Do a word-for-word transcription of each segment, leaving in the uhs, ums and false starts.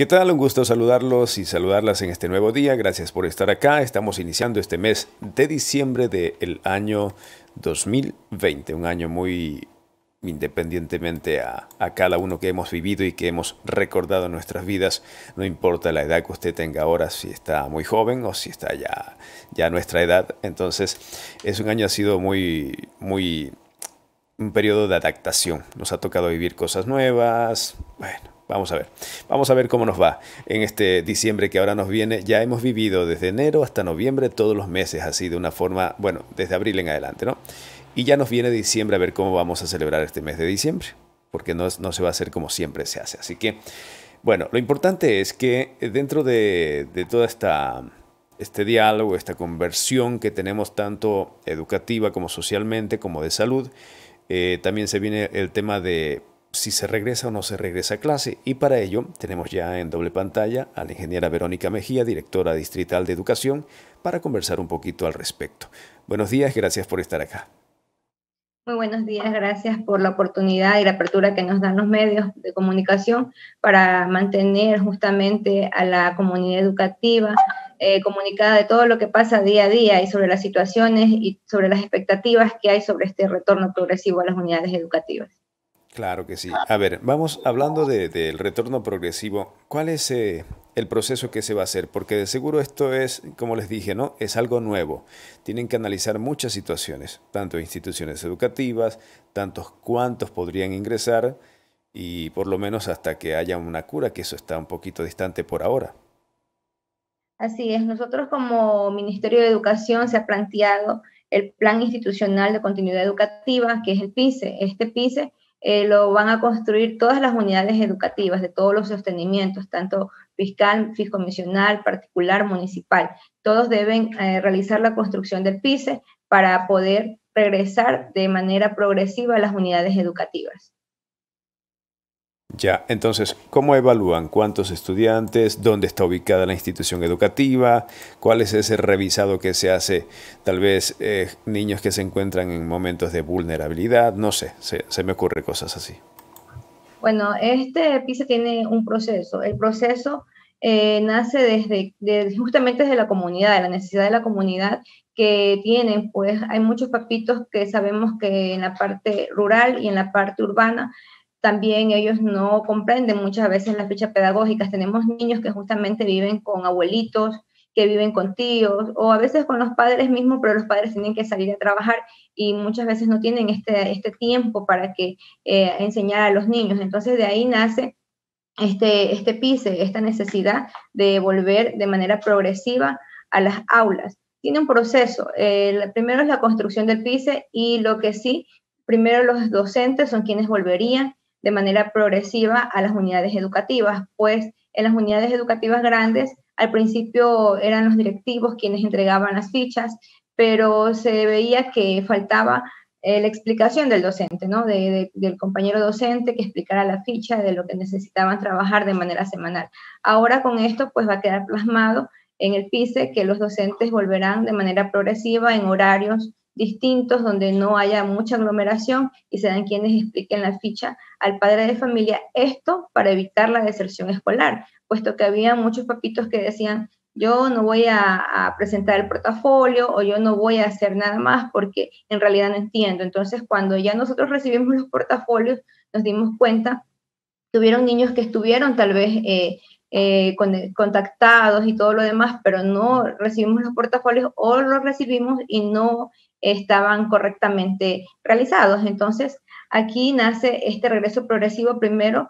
¿Qué tal? Un gusto saludarlos y saludarlas en este nuevo día. Gracias por estar acá. Estamos iniciando este mes de diciembre del año dos mil veinte, un año muy independientemente a, a cada uno que hemos vivido y que hemos recordado en nuestras vidas. No importa la edad que usted tenga ahora, si está muy joven o si está ya, ya a nuestra edad. Entonces, es un año ha sido muy, muy, un periodo de adaptación. Nos ha tocado vivir cosas nuevas. Bueno. Vamos a ver, vamos a ver cómo nos va en este diciembre que ahora nos viene. Ya hemos vivido desde enero hasta noviembre todos los meses, así de una forma, bueno, desde abril en adelante, ¿no? Y ya nos viene diciembre a ver cómo vamos a celebrar este mes de diciembre, porque no, no se va a hacer como siempre se hace. Así que, bueno, lo importante es que dentro de, de toda esta, este diálogo, esta conversión que tenemos tanto educativa como socialmente, como de salud, eh, también se viene el tema de si se regresa o no se regresa a clase, y para ello tenemos ya en doble pantalla a la ingeniera Verónica Mejía, directora distrital de educación, para conversar un poquito al respecto. Buenos días, gracias por estar acá. Muy buenos días, gracias por la oportunidad y la apertura que nos dan los medios de comunicación para mantener justamente a la comunidad educativa eh, comunicada de todo lo que pasa día a día y sobre las situaciones y sobre las expectativas que hay sobre este retorno progresivo a las unidades educativas. Claro que sí. A ver, vamos hablando de, del retorno progresivo. ¿Cuál es eh, el proceso que se va a hacer? Porque de seguro esto es, como les dije, ¿no? Es algo nuevo. Tienen que analizar muchas situaciones, tanto instituciones educativas, tantos cuántos podrían ingresar y por lo menos hasta que haya una cura, que eso está un poquito distante por ahora. Así es, nosotros como Ministerio de Educación se ha planteado el Plan Institucional de Continuidad Educativa, que es el PICE. Este PICE eh, lo van a construir todas las unidades educativas de todos los sostenimientos, tanto fiscal, fiscomisional, particular, municipal. Todos deben eh, realizar la construcción del PICE para poder regresar de manera progresiva a las unidades educativas. Ya, entonces, ¿cómo evalúan cuántos estudiantes, dónde está ubicada la institución educativa, cuál es ese revisado que se hace, tal vez eh, niños que se encuentran en momentos de vulnerabilidad, no sé, se, se me ocurre cosas así? Bueno, este PISA tiene un proceso. El proceso eh, nace desde, de, justamente desde la comunidad, de la necesidad de la comunidad que tienen, pues hay muchos papitos que sabemos que en la parte rural y en la parte urbana también ellos no comprenden muchas veces las fichas pedagógicas. Tenemos niños que justamente viven con abuelitos, que viven con tíos o a veces con los padres mismos, pero los padres tienen que salir a trabajar y muchas veces no tienen este, este tiempo para que eh, enseñar a los niños. Entonces de ahí nace este, este PICE, esta necesidad de volver de manera progresiva a las aulas. Tiene un proceso. Eh, primero es la construcción del PICE y lo que sí, primero los docentes son quienes volverían de manera progresiva a las unidades educativas, pues en las unidades educativas grandes al principio eran los directivos quienes entregaban las fichas, pero se veía que faltaba eh, la explicación del docente, ¿no? De, de, del compañero docente que explicara la ficha de lo que necesitaban trabajar de manera semanal. Ahora con esto pues va a quedar plasmado en el PICE que los docentes volverán de manera progresiva en horarios distintos donde no haya mucha aglomeración y serán quienes expliquen la ficha al padre de familia, esto para evitar la deserción escolar, puesto que había muchos papitos que decían yo no voy a, a, presentar el portafolio o yo no voy a hacer nada más porque en realidad no entiendo. Entonces, cuando ya nosotros recibimos los portafolios, nos dimos cuenta que hubieron niños que estuvieron tal vez eh, eh, con, contactados y todo lo demás, pero no recibimos los portafolios o los recibimos y no estaban correctamente realizados. Entonces, aquí nace este regreso progresivo primero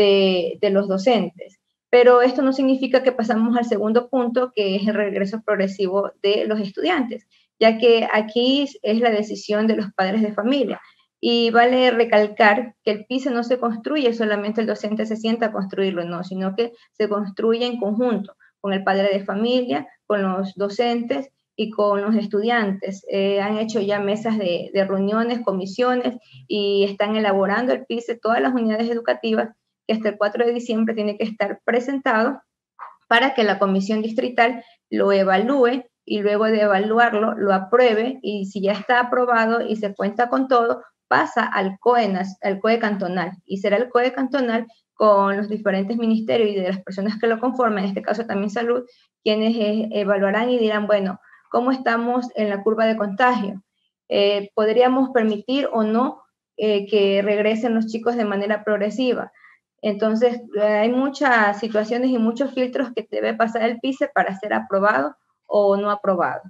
de, de los docentes. Pero esto no significa que pasamos al segundo punto, que es el regreso progresivo de los estudiantes, ya que aquí es la decisión de los padres de familia. Y vale recalcar que el PICE no se construye solamente el docente se sienta a construirlo, no, sino que se construye en conjunto con el padre de familia, con los docentes y con los estudiantes. Eh, han hecho ya mesas de, de reuniones, comisiones y están elaborando el PICE, todas las unidades educativas que hasta el cuatro de diciembre tiene que estar presentado para que la comisión distrital lo evalúe y luego de evaluarlo lo apruebe y si ya está aprobado y se cuenta con todo, pasa al COE, al COE cantonal y será el COE cantonal con los diferentes ministerios y de las personas que lo conforman, en este caso también salud, quienes eh, evaluarán y dirán, bueno, ¿cómo estamos en la curva de contagio? Eh, ¿Podríamos permitir o no eh, que regresen los chicos de manera progresiva? Entonces, eh, hay muchas situaciones y muchos filtros que debe pasar el PICE para ser aprobado o no aprobado.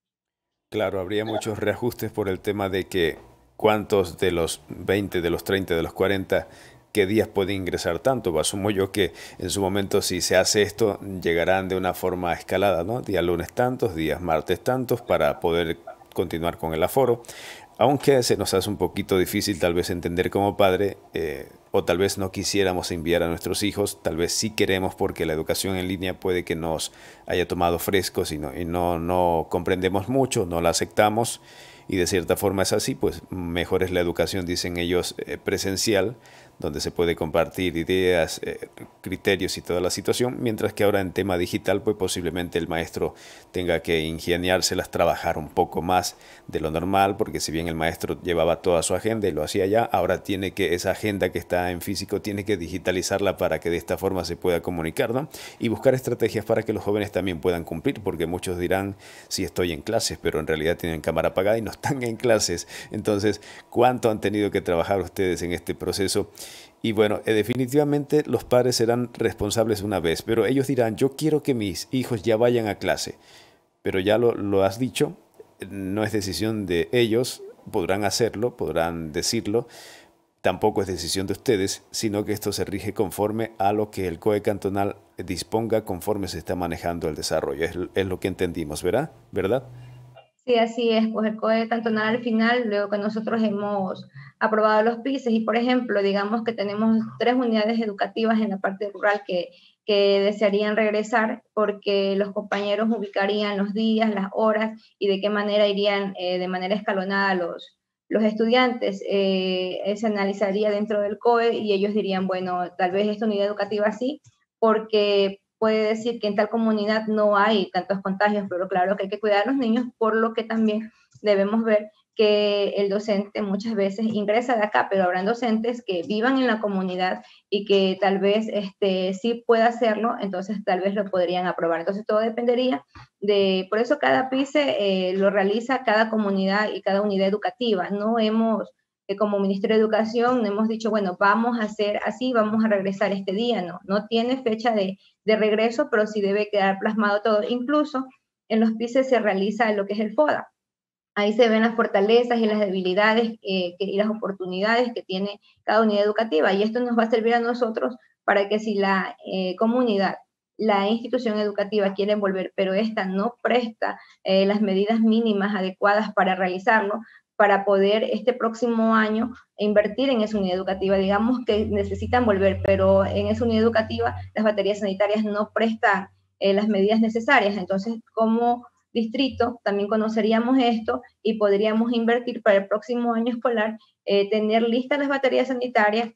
Claro, habría muchos reajustes por el tema de que cuántos de los veinte, de los treinta, de los cuarenta, qué días pueden ingresar tanto. Asumo yo que en su momento, si se hace esto, llegarán de una forma escalada, ¿no? Día lunes tantos, días martes tantos, para poder continuar con el aforo. Aunque se nos hace un poquito difícil tal vez entender como padre, eh, o tal vez no quisiéramos enviar a nuestros hijos, tal vez sí queremos porque la educación en línea puede que nos haya tomado frescos y no, y no, no comprendemos mucho, no la aceptamos, y de cierta forma es así, pues mejor es la educación, dicen ellos, eh, presencial, donde se puede compartir ideas, eh, criterios y toda la situación, mientras que ahora en tema digital, pues posiblemente el maestro tenga que ingeniárselas, trabajar un poco más de lo normal, porque si bien el maestro llevaba toda su agenda y lo hacía ya, ahora tiene que, esa agenda que está en físico, tiene que digitalizarla para que de esta forma se pueda comunicar, ¿no? Y buscar estrategias para que los jóvenes también puedan cumplir, porque muchos dirán, sí estoy en clases, pero en realidad tienen cámara apagada y no están en clases. Entonces, ¿cuánto han tenido que trabajar ustedes en este proceso? Y bueno, eh, definitivamente los padres serán responsables una vez, pero ellos dirán, yo quiero que mis hijos ya vayan a clase, pero ya lo, lo has dicho, no es decisión de ellos, podrán hacerlo, podrán decirlo, tampoco es decisión de ustedes, sino que esto se rige conforme a lo que el C O E cantonal disponga conforme se está manejando el desarrollo. Es, es lo que entendimos, ¿verdad? ¿Verdad? Sí, así es, pues el COE cantonal al final, luego que nosotros hemos aprobado los PICES y, por ejemplo, digamos que tenemos tres unidades educativas en la parte rural que, que desearían regresar porque los compañeros ubicarían los días, las horas y de qué manera irían eh, de manera escalonada los, los estudiantes. Eh, se analizaría dentro del COE y ellos dirían, bueno, tal vez esta unidad educativa sí, porque puede decir que en tal comunidad no hay tantos contagios, pero claro que hay que cuidar a los niños, por lo que también debemos ver que el docente muchas veces ingresa de acá, pero habrán docentes que vivan en la comunidad y que tal vez este, sí pueda hacerlo, entonces tal vez lo podrían aprobar. Entonces todo dependería de, por eso cada PICE eh, lo realiza cada comunidad y cada unidad educativa. No hemos que como Ministerio de Educación hemos dicho, bueno, vamos a hacer así, vamos a regresar este día, no, no tiene fecha de, de regreso, pero sí debe quedar plasmado todo. Incluso en los PICES se realiza lo que es el FODA. Ahí se ven las fortalezas y las debilidades eh, que, y las oportunidades que tiene cada unidad educativa. Y esto nos va a servir a nosotros para que si la eh, comunidad, la institución educativa quiere volver, pero esta no presta eh, las medidas mínimas adecuadas para realizarlo, para poder este próximo año invertir en esa unidad educativa. Digamos que necesitan volver, pero en esa unidad educativa las baterías sanitarias no prestan eh, las medidas necesarias. Entonces, como distrito también conoceríamos esto y podríamos invertir para el próximo año escolar, eh, tener listas las baterías sanitarias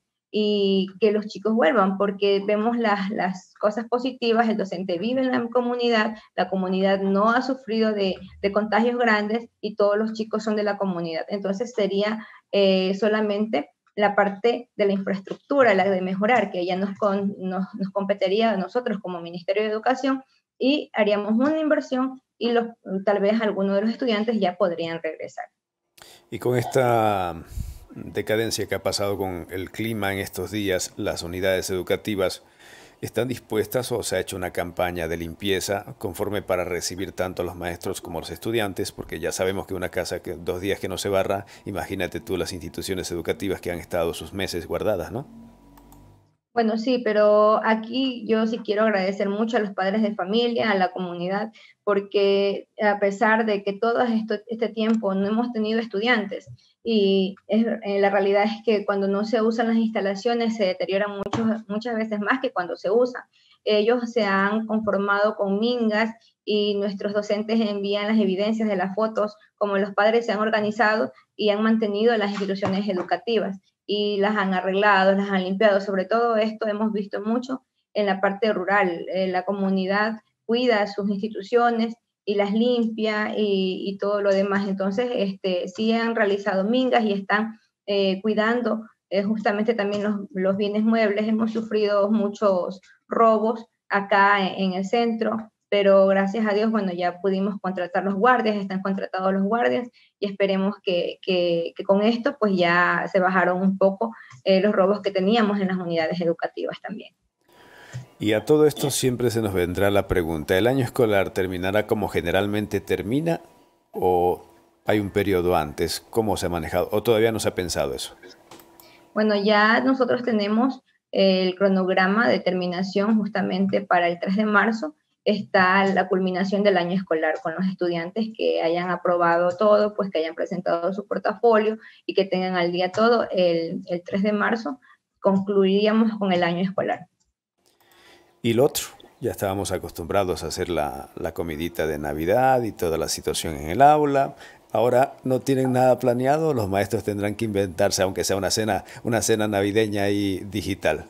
y que los chicos vuelvan, porque vemos las, las cosas positivas, el docente vive en la comunidad, la comunidad no ha sufrido de, de contagios grandes y todos los chicos son de la comunidad. Entonces sería eh, solamente la parte de la infraestructura, la de mejorar, que ya nos, con, nos, nos competiría a nosotros como Ministerio de Educación y haríamos una inversión y los, tal vez algunos de los estudiantes ya podrían regresar. Y con esta decadencia que ha pasado con el clima en estos días, las unidades educativas están dispuestas o se ha hecho una campaña de limpieza conforme para recibir tanto a los maestros como a los estudiantes, porque ya sabemos que una casa que dos días que no se barra, imagínate tú las instituciones educativas que han estado sus meses guardadas, ¿no? Bueno, sí, pero aquí yo sí quiero agradecer mucho a los padres de familia, a la comunidad, porque a pesar de que todo esto, este tiempo no hemos tenido estudiantes, y es, eh, la realidad es que cuando no se usan las instalaciones se deterioran mucho, muchas veces más que cuando se usan. Ellos se han conformado con mingas y nuestros docentes envían las evidencias de las fotos, como los padres se han organizado y han mantenido las instituciones educativas y las han arreglado, las han limpiado. Sobre todo esto hemos visto mucho en la parte rural. Eh, la comunidad cuida sus instituciones y las limpia y, y todo lo demás. Entonces, este, sí han realizado mingas y están eh, cuidando eh, justamente también los, los bienes muebles. Hemos sufrido muchos robos acá en, en el centro, pero gracias a Dios, bueno, ya pudimos contratar los guardias, están contratados los guardias y esperemos que, que, que con esto pues ya se bajaron un poco eh, los robos que teníamos en las unidades educativas también. Y a todo esto siempre se nos vendrá la pregunta, ¿el año escolar terminará como generalmente termina o hay un periodo antes? ¿Cómo se ha manejado? ¿O todavía no se ha pensado eso? Bueno, ya nosotros tenemos el cronograma de terminación justamente para el tres de marzo. Está la culminación del año escolar con los estudiantes que hayan aprobado todo, pues que hayan presentado su portafolio y que tengan al día todo. El, el tres de marzo concluiríamos con el año escolar. Y lo otro, ya estábamos acostumbrados a hacer la, la comidita de Navidad y toda la situación en el aula. Ahora no tienen nada planeado, los maestros tendrán que inventarse, aunque sea una cena, una cena navideña y digital.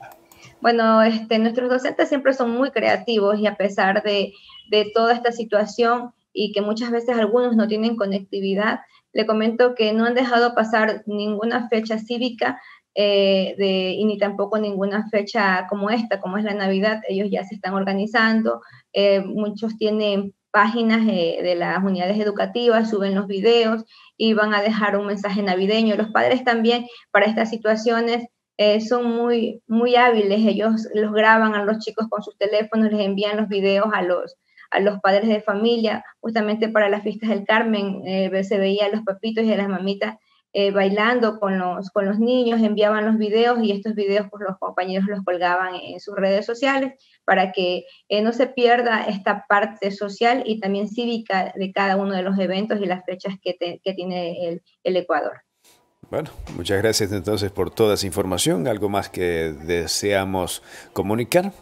Bueno, este, nuestros docentes siempre son muy creativos y a pesar de, de toda esta situación y que muchas veces algunos no tienen conectividad, le comento que no han dejado pasar ninguna fecha cívica eh, de, y ni tampoco ninguna fecha como esta, como es la Navidad. Ellos ya se están organizando, eh, muchos tienen páginas eh, de las unidades educativas, suben los videos y van a dejar un mensaje navideño. Los padres también para estas situaciones eh, son muy, muy hábiles, ellos los graban a los chicos con sus teléfonos, les envían los videos a los, a los padres de familia, justamente para las fiestas del Carmen, eh, se veía a los papitos y a las mamitas eh, bailando con los, con los niños, enviaban los videos y estos videos pues los compañeros los colgaban en sus redes sociales para que eh, no se pierda esta parte social y también cívica de cada uno de los eventos y las fechas que, te, que tiene el, el Ecuador. Bueno, muchas gracias entonces por toda esa información. ¿Algo más que deseamos comunicar?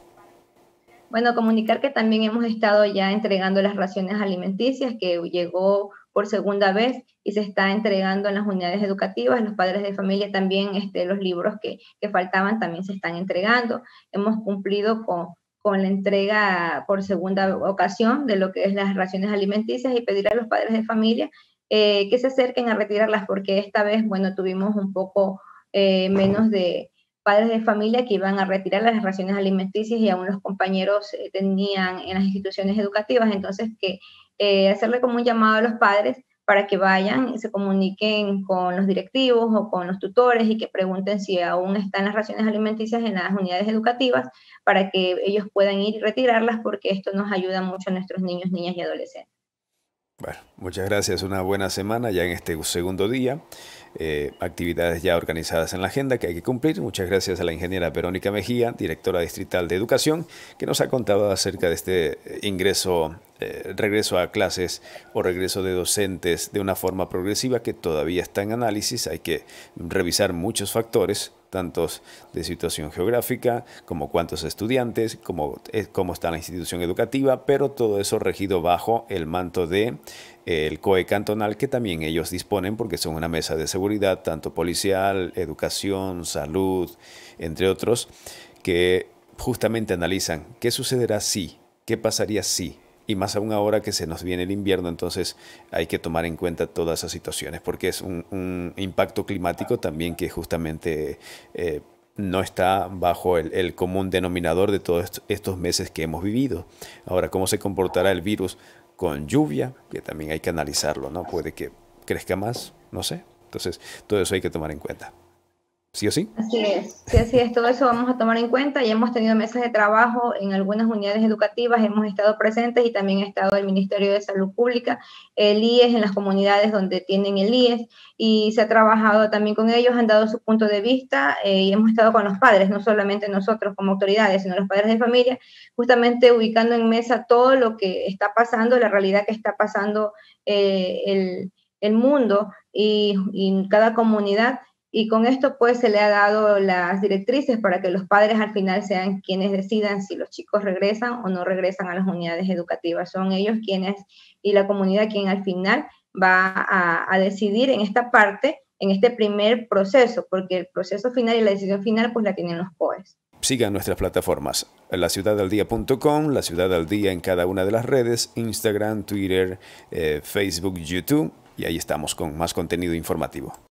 Bueno, comunicar que también hemos estado ya entregando las raciones alimenticias, que llegó por segunda vez y se está entregando en las unidades educativas. Los padres de familia también, este, los libros que, que faltaban también se están entregando. Hemos cumplido con, con la entrega por segunda ocasión de lo que es las raciones alimenticias y pedir a los padres de familia eh, que se acerquen a retirarlas porque esta vez, bueno, tuvimos un poco eh, menos de padres de familia que iban a retirar las raciones alimenticias y aún los compañeros eh, tenían en las instituciones educativas, entonces que eh, hacerle como un llamado a los padres para que vayan y se comuniquen con los directivos o con los tutores y que pregunten si aún están las raciones alimenticias en las unidades educativas para que ellos puedan ir y retirarlas porque esto nos ayuda mucho a nuestros niños, niñas y adolescentes. Bueno, muchas gracias. Una buena semana ya en este segundo día. Eh, actividades ya organizadas en la agenda que hay que cumplir. Muchas gracias a la ingeniera Verónica Mejía, directora distrital de Educación, que nos ha contado acerca de este ingreso, eh, regreso a clases o regreso de docentes de una forma progresiva que todavía está en análisis. Hay que revisar muchos factores, tantos de situación geográfica, como cuántos estudiantes, como, eh, cómo está la institución educativa, pero todo eso regido bajo el manto de eh, el C O E cantonal, que también ellos disponen porque son una mesa de seguridad, tanto policial, educación, salud, entre otros, que justamente analizan qué sucederá si, qué pasaría si, y más aún ahora que se nos viene el invierno, entonces hay que tomar en cuenta todas esas situaciones, porque es un, un impacto climático también que justamente eh, no está bajo el, el común denominador de todos estos meses que hemos vivido. Ahora, ¿cómo se comportará el virus con lluvia? Que también hay que analizarlo, ¿no? Puede que crezca más, no sé. Entonces, todo eso hay que tomar en cuenta. ¿Sí o sí? Así es, sí, así es, todo eso vamos a tomar en cuenta y hemos tenido mesas de trabajo en algunas unidades educativas, hemos estado presentes y también ha estado el Ministerio de Salud Pública, el I E S en las comunidades donde tienen el I E S y se ha trabajado también con ellos, han dado su punto de vista eh, y hemos estado con los padres, no solamente nosotros como autoridades, sino los padres de familia, justamente ubicando en mesa todo lo que está pasando, la realidad que está pasando eh, el, el mundo y, y cada comunidad. Y con esto pues se le ha dado las directrices para que los padres al final sean quienes decidan si los chicos regresan o no regresan a las unidades educativas. Son ellos quienes y la comunidad quien al final va a, a decidir en esta parte, en este primer proceso, porque el proceso final y la decisión final pues la tienen los P O Es. Sigan nuestras plataformas, la ciudad al día punto com, La Ciudad al Día en cada una de las redes, Instagram, Twitter, eh, Facebook, YouTube, y ahí estamos con más contenido informativo.